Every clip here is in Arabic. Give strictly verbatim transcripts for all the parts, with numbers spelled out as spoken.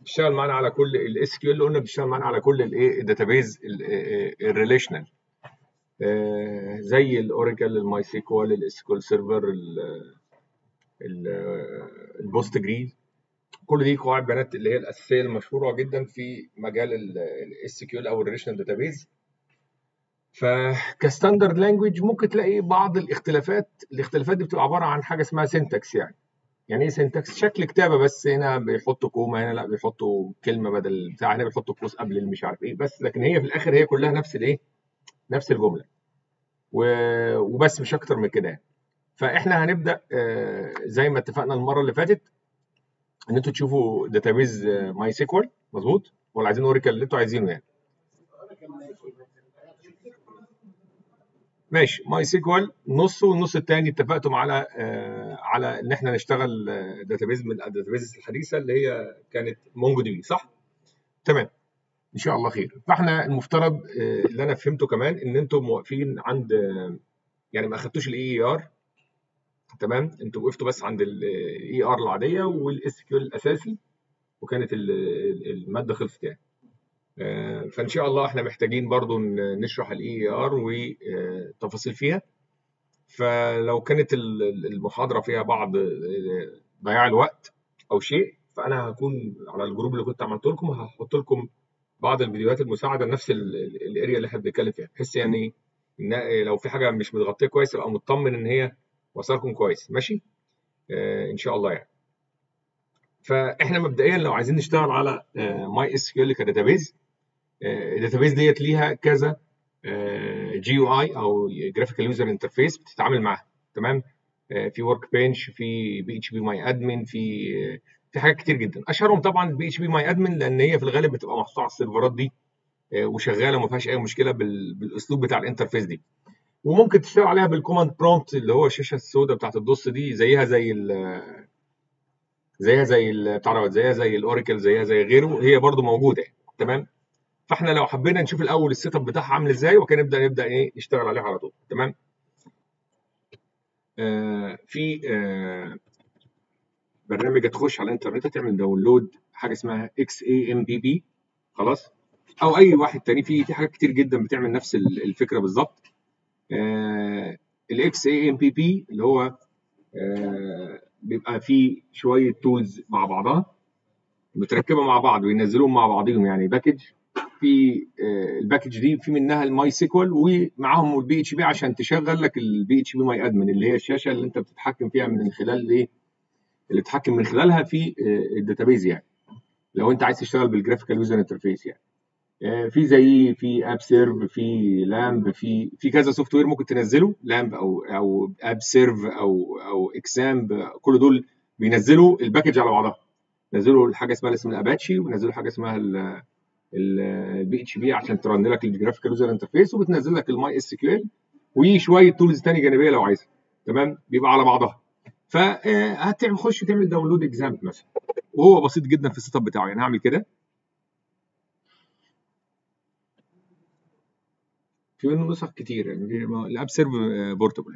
بتشتغل معانا على كل الاس كيو ال، قلنا بتشتغل معانا على كل الايه الداتابيز الريليشنال، زي الاوراكل، الماي سيكوال، الاس كيو ال سيرفر، البوست جري. كل دي قواعد بيانات اللي هي الاساسيه المشهوره جدا في مجال الاس كيو ال او الريليشنال داتابيز. فكستاندرد لانجويج ممكن تلاقي بعض الاختلافات، الاختلافات دي بتبقى عباره عن حاجه اسمها سينتاكس. يعني يعني ايه سينتاكس؟ شكل كتابه، بس هنا بيحطوا كوما، هنا لا بيحطوا كلمه بدل بتاع، هنا بيحطوا قوس قبل اللي مش عارف ايه، بس لكن هي في الاخر هي كلها نفس الايه، نفس الجمله وبس، مش اكتر من كده يعني. فاحنا هنبدا زي ما اتفقنا المره اللي فاتت، ان انتوا تشوفوا داتابيز ماي سيكوال، مظبوط؟ ولا عايزين اوريكل اللي انتوا عايزينه يعني؟ ماشي، ماي سيكوال نصه، والنص الثاني اتفقتم على آه على ان احنا نشتغل داتابيز من الداتابيز الحديثه اللي هي كانت مونجو دي بي، صح؟ تمام، ان شاء الله خير. فاحنا المفترض آه اللي انا فهمته كمان ان انتم واقفين عند آه يعني ما اخدتوش الاي اي ار، تمام؟ انتوا وقفتوا بس عند الاي ار العاديه والاس كيو الاساسي، وكانت الماده خلصت يعني. فان شاء الله احنا محتاجين برضو نشرح الاي ار وتفاصيل فيها. فلو كانت المحاضره فيها بعض ضياع الوقت او شيء، فانا هكون على الجروب اللي كنت عملته لكم هحط لكم بعض الفيديوهات المساعده لنفس الاريا اللي احنا بنتكلم فيها، بحيث يعني ان لو في حاجه مش متغطيه كويس ابقى مطمن ان هي وصلكم كويس. ماشي، آه ان شاء الله يعني. فاحنا مبدئيا لو عايزين نشتغل على ماي اس كيو ال كداتابيز، الداتابيز ديت ليها كذا جي يو اي او جرافيكال يوزر انترفيس بتتعامل معاها، تمام؟ في ورك بنش، في بي اتش بي ماي ادمن، في في حاجات كتير جدا. اشهرهم طبعا البي اتش بي ماي ادمن، لان هي في الغالب بتبقى محطوطه على السيرفرات دي وشغاله وما فيهاش اي مشكله بالاسلوب بتاع الانترفيس دي. وممكن تشتغل عليها بالكوماند برومبت اللي هو الشاشه السوداء بتاعت الدوس دي، زيها زي ال زيها زي ال بتاع دوت، زيها زي الاوراكل، زيها زي غيره، هي برده موجوده يعني. تمام؟ فاحنا لو حبينا نشوف الاول السيت اب بتاعها عامل ازاي، وكان نبدا نبدا ايه نشتغل عليها على طول. تمام؟ آه في آه برنامج هتخش على الانترنت تعمل داونلود حاجه اسمها اكس اي ام بي بي، خلاص؟ او اي واحد تاني، في في حاجات كتير جدا بتعمل نفس الفكره بالظبط. الاكس اي ام بي بي اللي هو آه بيبقى فيه شويه تولز مع بعضها متركبه مع بعض وينزلوهم مع بعضهم، يعني باكج. في آه الباكج دي في منها الماي سيكوال ومعاهم البي اتش بي عشان تشغل لك البي اتش بي ماي ادمن، اللي هي الشاشه اللي انت بتتحكم فيها من خلال ايه، اللي بتتحكم من خلالها في آه الداتابيز يعني، لو انت عايز تشتغل بالجرافيكال يوزر انترفيس يعني. آه في زي في اب سيرف، في لامب، في في كذا سوفت وير ممكن تنزله، لامب او او اب سيرف او او اكسامب، كل دول بينزلوا الباكج على بعضها. نزلوا حاجه اسمها اسم الاباتشي، ونزلوا حاجه اسمها البي اتش بي عشان ترن لك الجرافيكال يوزر انترفيس، وبتنزل لك الماي اس كيو ال وشويه تولز ثانيه جانبيه لو عايزها. تمام؟ بيبقى على بعضها. فهتعمل خش تعمل داونلود اكزام مثلا، وهو بسيط جدا في السيت اب بتاعه. يعني هعمل كده، في منه نسخ كتير يعني، الاب سيرف بورتبل،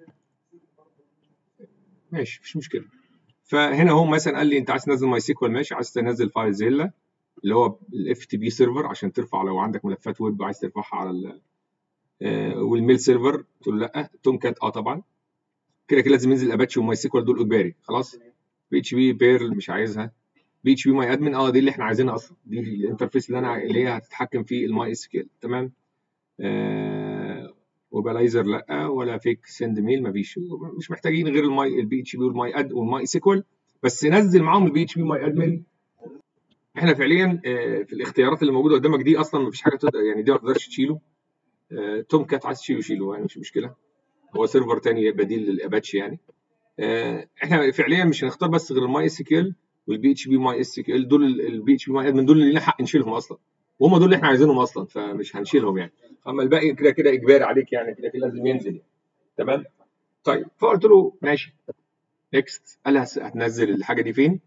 ماشي مفيش مشكله. فهنا هو مثلا قال لي انت عايز تنزل ماي سيكوال، ماشي. عايز تنزل فايل زيلا اللي هو الاف تي بي سيرفر عشان ترفع لو عندك ملفات ويب عايز ترفعها على آه والميل سيرفر، قلت له لا. توم كات اه طبعا، كده كده لازم ينزل اباتشي وماي سيكوال دول اجباري، خلاص. بي اتش بي بيرل مش عايزها. بي اتش بي ماي ادمن اه دي اللي احنا عايزينها اصلا، دي الانترفيس اللي انا اللي هي هتتحكم في الماي اس كيو ال. تمام؟ آه وبلايزر لا، ولا فيك سند ميل مفيش، مش محتاجين غير الماي البي اتش بي والماي اد والماي سيكوال، بس نزل معاهم البي اتش بي ماي ادمن. احنا فعليا آه في الاختيارات اللي موجوده قدامك دي اصلا مفيش حاجه تقدر يعني، دي ما تقدرش تشيله. آه توم كات عايز تشيله شيله يعني، مش مشكله، هو سيرفر تاني بديل للاباتشي يعني. احنا فعليا مش هنختار بس غير الماي اس كيو ال والبي اتش بي ماي اس كيو ال، دول البي اتش بي ماي ادمن دول اللي لنا حق نشيلهم اصلا، وهم دول اللي احنا عايزينهم اصلا، فمش هنشيلهم يعني. اما الباقي كده كده اجباري عليك يعني، كده كده لازم ينزل يعني. تمام؟ طيب، فقلت له ماشي نيكست. قال لي هتنزل الحاجه دي فين؟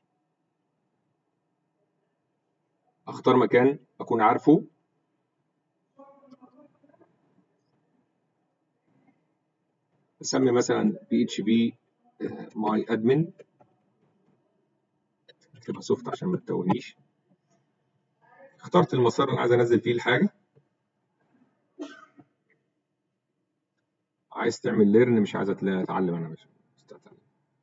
اختار مكان اكون عارفه، اسمي مثلا بي اتش بي ماي ادمن، اكتبها سوفت عشان ما تتوهنيش. اخترت المسار اللي عايز انزل فيه الحاجه. عايز تعمل ليرن، مش عايز اتعلم انا، مش مستعد.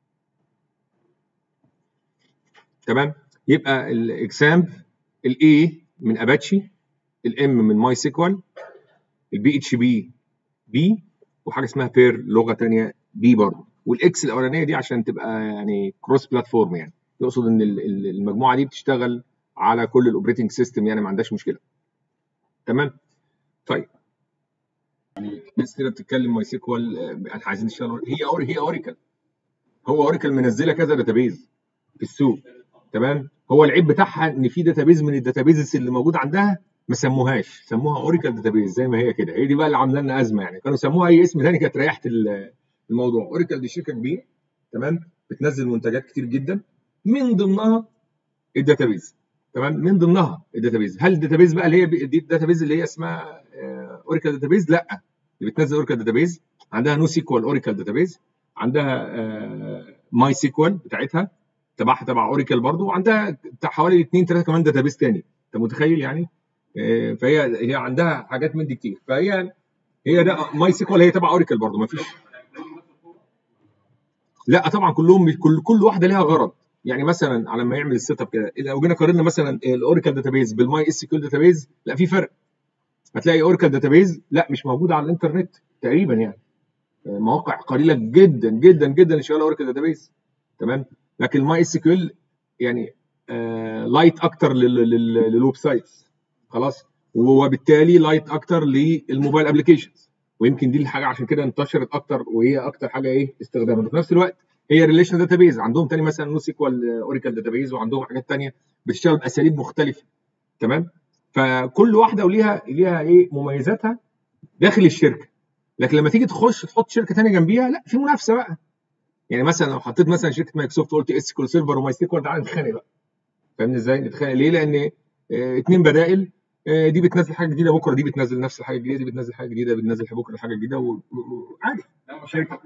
تمام. يبقى الاكزامب الاي من اباتشي، الام من ماي سيكوال، البي اتش بي بي، وحاجه اسمها بير لغه ثانيه بي برضه، والاكس الاولانيه دي عشان تبقى يعني كروس بلاتفورم، يعني يقصد ان المجموعه دي بتشتغل على كل الاوبريتنج سيستم، يعني ما عندهاش مشكله. تمام. طيب يعني الناس كده بتتكلم ماي سيكوال، احنا عايزين نشتغل، هي أور هي اوريكل، هو اوريكل منزله كذا داتابيز في السوق. تمام. هو العيب بتاعها ان في داتابيز من الداتابيز اللي موجود عندها ما سموهاش، سموها اوريكل داتابيز زي ما هي كده. هي دي بقى اللي عامله لنا ازمه، يعني كانوا سموها اي اسم ثاني كانت ريحت الموضوع. اوريكل دي شركه كبيره، تمام، بتنزل منتجات كتير جدا، من ضمنها الداتابيز. تمام. من ضمنها الداتابيز. هل الداتابيز بقى اللي هي دي الداتابيز اللي هي اسمها اوريكل داتابيز؟ لا، اللي بتنزل اوريكل داتابيز عندها نو سيكوال اوريكل داتابيز، عندها ماي سيكوال بتاعتها تبعها تبع اوريكل برضو، وعندها بتاع حوالي اثنين ثلاثه كمان داتابيز ثاني. انت متخيل يعني؟ فهي هي عندها حاجات من دي كتير. فهي هي ده ماي سيكوال، هي تبع اوريكل برضو، ما فيش. لا طبعا كلهم، كل كل واحده لها غرض. يعني مثلا على ما يعمل السيت اب كده، لو جينا قارنا مثلا الاوراكل داتابيز بالماي اس كيو داتابيز، لا في فرق. هتلاقي اوراكل داتابيز لا مش موجوده على الانترنت تقريبا، يعني مواقع قليله جدا جدا جدا اللي شغاله اوراكل داتابيز. تمام. لكن الماي اس كيو يعني آه لايت اكتر للويب سايتس، خلاص، وبالتالي لايت اكتر للموبايل ابلكيشنز، ويمكن دي الحاجه عشان كده انتشرت اكتر، وهي اكتر حاجه ايه استخداما. في نفس الوقت هي ريليشنال داتابيز، عندهم تاني مثلا نو سيكوال اوراكل داتابيز، وعندهم حاجات تانيه بتشتغل باساليب مختلفه. تمام. فكل واحده وليها ليها ايه مميزاتها داخل الشركه. لكن لما تيجي تخش تحط شركه ثانيه جنبيها، لا في منافسه بقى. يعني مثلا لو حطيت مثلا شركه مايكروسوفت وقلت اس كيو سيرفر وماي سيكوال، تعالى نتخانق بقى. فاهمني ازاي؟ نتخانق ليه؟ لان اثنين بدائل، اه دي بتنزل حاجه جديده بكره، دي بتنزل نفس الحاجه الجديده، دي بتنزل حاجه جديده، بتنزل بكره حاجه جديده، وعادي. شركه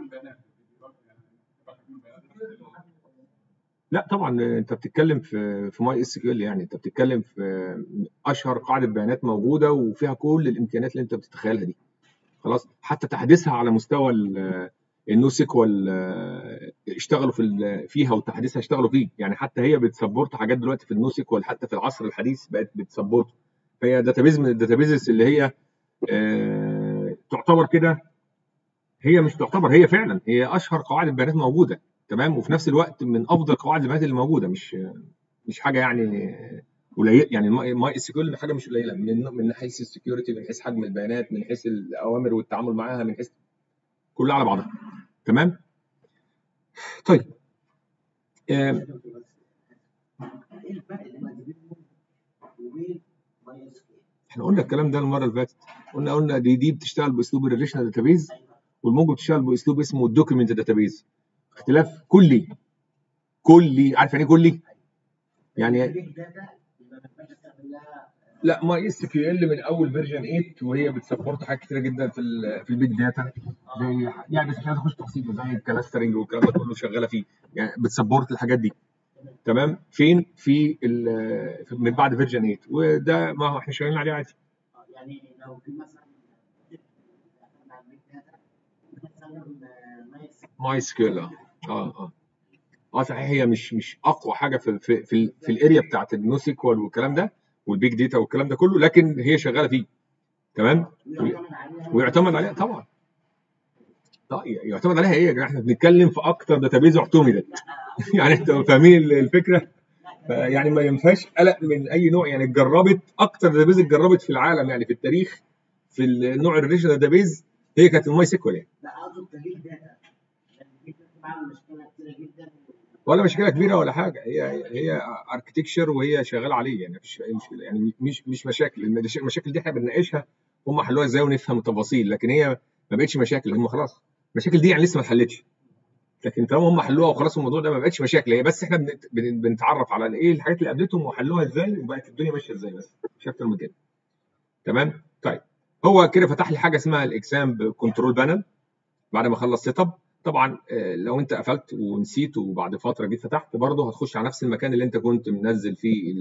لا طبعا انت بتتكلم في في ماي اس كيو ال، يعني انت بتتكلم في اشهر قاعده بيانات موجوده وفيها كل الامكانيات اللي انت بتتخيلها دي. خلاص. حتى تحديثها على مستوى النو سيكوال اشتغلوا في فيها، وتحديثها اشتغلوا فيه. يعني حتى هي بتسبورت حاجات دلوقتي في النو سيكوال، حتى في العصر الحديث بقت بتسبورت. فهي داتابيز من الداتابيزز اللي هي اه تعتبر كده، هي مش تعتبر، هي فعلا هي اشهر قواعد البيانات موجوده. تمام. وفي نفس الوقت من افضل قواعد البيانات اللي موجوده، مش مش حاجه يعني قليل. يعني ماي اس كيو حاجه مش قليله من من حيث السكيورتي، من حيث حجم البيانات، من حيث الاوامر والتعامل معاها، من حيث كلها على بعضها. تمام. طيب آه. احنا قلنا الكلام ده المره اللي فاتت، قلنا قلنا دي دي بتشتغل باسلوب الريليشنال داتابيز، والمونجو بتشتغل باسلوب اسمه الدوكيمنت داتابيز. اختلاف كلي كلي. عارف يعني ايه كلي؟ يعني لا ماي اس كيو ال من اول فيرجن ثمانية وهي بتسبورت حاجات كتيره جدا في ال في البيج داتا، زي يعني بس مش عايز اخش تفاصيل، زي الكلاسترنج والكلام ده كله شغاله فيه، يعني بتسبورت الحاجات دي. تمام. فين؟ في من بعد فيرجن ثمانية، وده ما هو احنا شغالين عليه عادي. يعني لو في مثلا ماي اس كيو ال اه اه اه صحيح، هي مش مش اقوى حاجه في في في, في الاريا بتاعت النو سيكوال والكلام ده والبيج داتا والكلام ده كله، لكن هي شغاله فيه. تمام. ويعتمد عليها طبعا. طيب يعتمد عليها ايه يا جماعه؟ احنا بنتكلم في اكتر داتابيز اعتمدت. يعني انتوا فاهمين الفكره؟ يعني ما ينفعش قلق من اي نوع. يعني اتجربت اكتر داتابيز اتجربت في العالم، يعني في التاريخ، في النوع الريليشنال داتابيز هي كانت الماي سيكوال. يعني لا اقصد كبيج داتا، يعني مشكله كتيره جدا، ولا مشكله كبيره ولا حاجه. هي هي اركتكشر وهي شغاله عليه، يعني مفيش اي مشكله. يعني مش مش مشاكل. المشاكل دي احنا بنناقشها، هم حلوها ازاي ونفهم التفاصيل، لكن هي ما بقتش مشاكل. هم خلاص المشاكل دي يعني لسه ما اتحلتش، لكن طالما هم حلوها وخلاص الموضوع ده ما بقتش مشاكل. هي بس احنا بنتعرف على ايه الحاجات اللي قابلتهم وحلوها ازاي، وبقت الدنيا ماشيه ازاي، بس مش اكتر من كده. تمام. طيب هو كده فتح لي حاجه اسمها الاكزام كنترول بانل بعد ما خلص سيت اب. طبعا لو انت قفلت ونسيت وبعد فتره جيت فتحت برضه هتخش على نفس المكان اللي انت كنت منزل فيه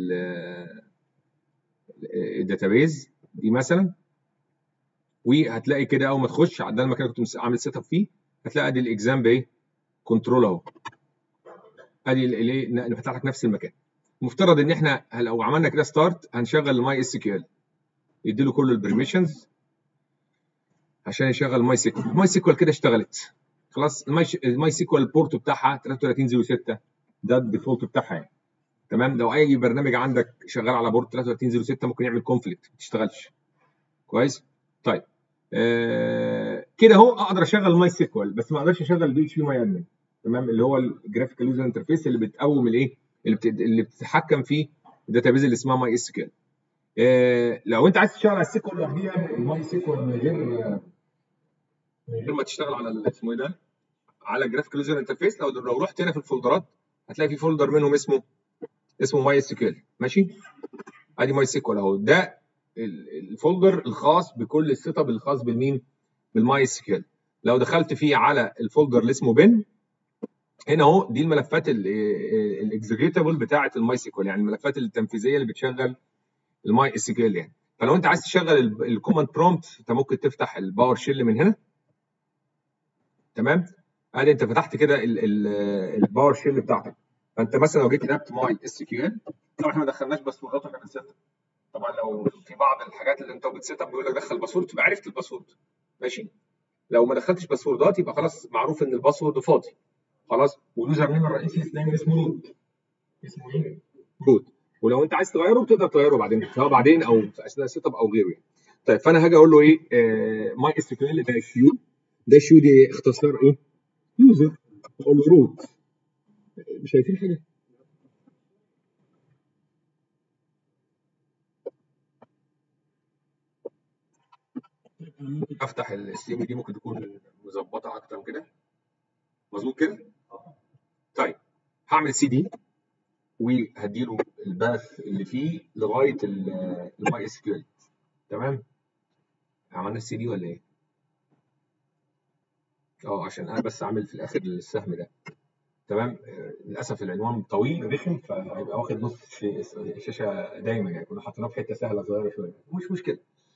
الداتابيز دي مثلا، وهتلاقي كده اول ما تخش على ده المكان اللي كنت عامل سيت اب فيه، هتلاقي ادي الاكزام بايه كنترول اهو، ادي اللي نفتح لك نفس المكان. المفترض ان احنا لو عملنا كده ستارت هنشغل الماي اس كيو ال، يدي له كل البرميشنز عشان يشغل الماي سيكوال. الماي سيكوال كده اشتغلت خلاص. الماي الماي سيكوال البورت بتاعها ثلاثة وثلاثين صفر ستة، ده الديفولت بتاعها يعني. تمام. لو اي برنامج عندك شغال على بورت ثلاثة وثلاثين صفر ستة ممكن يعمل كونفليكت ما تشتغلش كويس. طيب آه كده اهو اقدر اشغل الماي سيكوال، بس ما اقدرش اشغل البي اتش بي ماي ادمن، تمام، اللي هو الجرافيكال يوزر انترفيس اللي بتقوم الايه اللي, بت... اللي بتتحكم في الداتابيز اللي اسمها ماي اس كيو ال. آه لو انت عايز تشتغل على السيكوال لوحديها، الماي سيكوال من غير من غير ما تشتغل على اسمه ايه ده، على الجرافيكال يوزر انترفيس، لو لو رحت هنا في الفولدرات هتلاقي في فولدر منهم اسمه اسمه ماي اس كيو ال. ماشي، ادي ماي سيكوال اهو، ده الفولدر الخاص بكل السيت اب الخاص بالمين بالماي اس كيو ال. لو دخلت فيه على الفولدر اللي اسمه بن، هنا اهو دي الملفات الاكزيكيوتابل بتاعه الماي سيكوال، يعني الملفات التنفيذيه اللي بتشغل الماي اس كيو ال يعني. فلو انت عايز تشغل الكوماند برومبت انت ممكن تفتح الباور شيل من هنا، تمام. ادي انت فتحت كده الباور شيل بتاعتك. فانت مثلا لو جيت كتبت ماي اس كيو ال، طبعا احنا ما دخلناش باسوردات عشان السيت اب. طبعا لو في بعض الحاجات اللي انت بتسيت اب بيقول لك دخل باسورد تبقى عرفت الباسورد، ماشي. لو ما دخلتش باسوردات يبقى خلاص معروف ان الباسورد فاضي خلاص. واليوزر نيم الرئيسي دايما اسمه روت، اسمه ايه؟ روت. ولو انت عايز تغيره بتقدر تغيره بعدين، سواء بعدين او في اثناء السيت اب او غيره يعني. طيب فانا هاجي اقول له ايه آه ماي اس كيو ال داش يو، داش يو دي اختصار ايه؟ يوزر. اقول له روت. شايفين حاجه؟ افتح السي دي ممكن تكون مظبطه اكتر من كده، مظبوط كده؟ طيب هعمل سي دي وهديله الباث اللي فيه لغايه الماي اس كيو ال، تمام. عملنا السي دي ولا ايه؟ اه عشان انا بس عامل في الاخر السهم ده، تمام. آه للاسف العنوان طويل رخم فهيبقى واخد نص الشاشه دايما يعني، كنا حاطيناه في حته سهله صغيره شويه مش مشكله.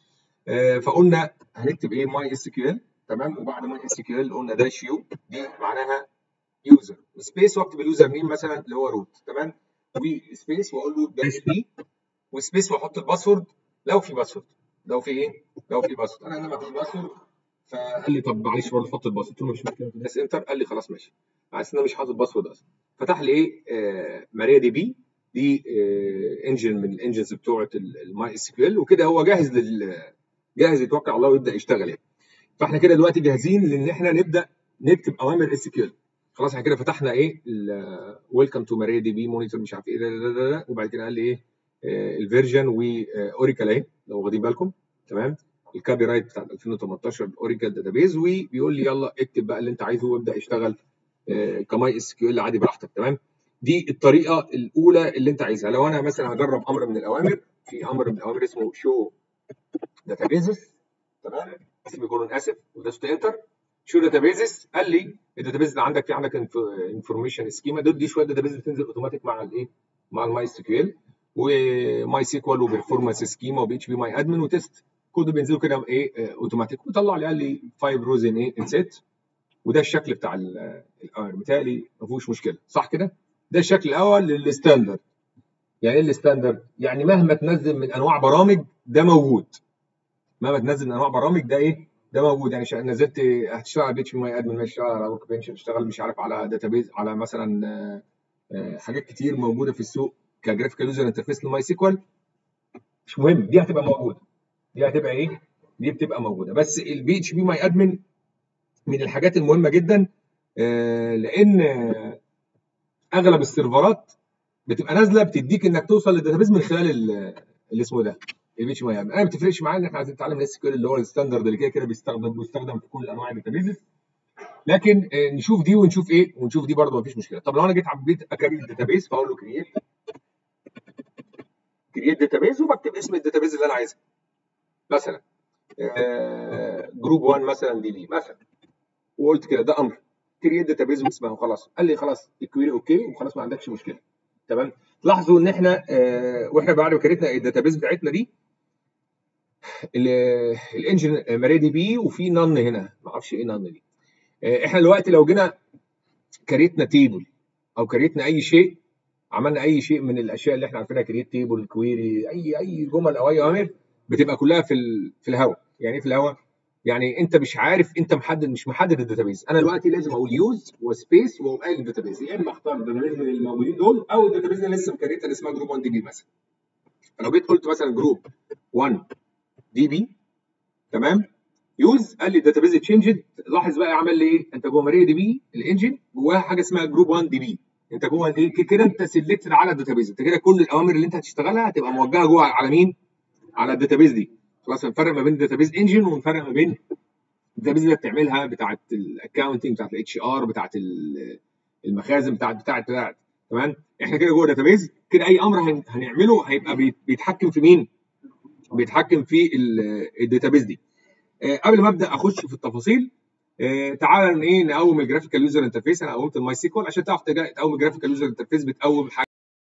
آه فقلنا هنكتب ايه ماي اس كيو ال، تمام. وبعد ماي اس كيو ال قلنا داش يو، دي معناها يوزر، سبيس واكتب اليوزر نيم مثلا اللي هو روت، تمام. وسبيس واقول له داش بي، وسبيس واحط الباسورد لو في باسورد، لو في ايه؟ لو في باسورد. انا هنا ما فيش باسورد، فقال لي طب معلش برضه حط الباسورد، قلت له مش مشكله بس انتر، قال لي خلاص ماشي، عايز انا مش حاطط باسورد اصلا. فتح لي ايه آه ماريا دي بي، دي آه انجن من الانجنز بتوعه الماي اس كيو ال، وكده هو جاهز لل جاهز يتوكل على الله ويبدا يشتغل يعني. فاحنا كده دلوقتي جاهزين لان احنا نبدا نكتب اوامر اس كيو ال. خلاص احنا كده فتحنا ايه ويلكم تو ماريا دي بي مونيتور مش عارف ايه ده ده ده ده، وبعد كده قال لي ايه الفيرجن واوراكل اهي لو واخدين بالكم، تمام. الكابي رايت بتاع ألفين وتمنتاشر اوراكل داتابيز، وبيقول لي يلا اكتب بقى اللي انت عايزه وابدا اشتغل كماي اس كيو ال عادي براحتك، تمام. دي الطريقه الاولى اللي انت عايزها. لو انا مثلا هجرب امر من الاوامر، في امر من الاوامر اسمه شو داتابيزز، تمام، سيمي كولون اسف ودوست انتر. شو داتابيزز قال لي الداتابيز اللي عندك في عندك انفورميشن سكيما، دول دي شويه داتابيز بتنزل اوتوماتيك مع الايه مع الماي اس كيو ال، وماي سيكوال وبرفورمانس سكيما وبي اتش بي ماي ادمن وتيست، كل ده بينزلوا كده ايه اوتوماتيك. وطلع لي قال لي فايف روز ان ايه ان سيت، وده الشكل بتاع الاوامر. متهيألي ما فيهوش مشكله صح كده؟ ده الشكل الاول للستاندرد. يعني ايه الستاندرد؟ يعني مهما تنزل من انواع برامج ده موجود، مهما تنزل من انواع برامج ده ايه ده موجود. يعني نزلت هتشتغل على بي اتش بي ماي ادمن، مش هتشتغل على ورك بنش، هتشتغل مش عارف على داتابيز، على مثلا حاجات كتير موجوده في السوق كجرافيكال يوزر انترفيس للماي سيكوال، مش مهم، دي هتبقى موجوده، دي هتبقى ايه دي بتبقى موجوده. بس البي اتش بي ماي ادمن من الحاجات المهمه جدا، لان اغلب السيرفرات بتبقى نازله بتديك انك توصل للداتابيز من خلال اللي اسمه ده البي اتش بي ماي ادمن. انا ما بتفرقش معايا ان احنا عايزين نتعلم الاس كيو ال اللي هو الستاندرد اللي كده كده بيستخدم بيستخدم في كل انواع الداتابيز، لكن نشوف دي ونشوف ايه ونشوف دي برضه مفيش مشكله. طب لو انا جيت حبيت اكريت الداتابيز فاقول له كرييت كرييت داتابيز، وبكتب اسم الداتابيز اللي انا عايزها، مثلا جروب واحد مثلا دي بي مثلا، وقلت كده ده امر. كرييت داتابيز واسمها وخلاص. قال لي خلاص الكويري اوكي وخلاص ما عندكش مشكله. تمام. لاحظوا ان احنا آه واحنا بعد ما كريتنا الداتابيز بتاعتنا دي الانجن ماري دي بي وفي نن هنا، ما اعرفش ايه نن دي. آه احنا دلوقتي لو جينا كريتنا تيبل او كريتنا اي شيء، عملنا اي شيء من الاشياء اللي احنا عارفينها، كريت تيبل، كويري، اي اي جمل او اي اوامر، بتبقى كلها في ال في الهواء. يعني ايه في الهواء؟ يعني انت مش عارف، انت محدد مش محدد الداتابيز. انا دلوقتي لازم اقول يوز وسبيس واقوم قايل الداتابيز، يا اما اختار الداتابيز من الموجودين دول او الداتابيز اللي لسه مكريتها اللي اسمها جروب واحد دي بي مثلا. فلو جيت قلت مثلا جروب واحد دي بي، تمام، يوز، قال لي الداتابيز تشينجد. لاحظ بقى عمل لي ايه؟ انت جوه ماري دي بي الانجن جواها حاجه اسمها جروب واحد دي بي. انت جوه ايه كده؟ انت سلكتد على الداتابيز. انت كده كل الاوامر اللي انت هتشتغلها هتبقى موجهه جوه على مين؟ على الداتابيز دي. خلاص هنفرق ما بين الداتابيز انجن ونفرق ما بين الداتابيز اللي بتعملها بتاعت الاكونتنج، بتاعت الاتش ار، بتاعت المخازن، بتاعت بتاعت بتاعت تمام. احنا كده جوه داتابيز كده، اي امر هنعمله هيبقى بيتحكم في مين؟ بيتحكم في الداتابيز دي. آه قبل ما ابدا اخش في التفاصيل، آه تعالى ايه نقوم الجرافيكال يوزر انترفيس. انا قومت الماي سيكوال عشان تعرف تقوم الجرافيكال يوزر انترفيس. بتقوم حاجه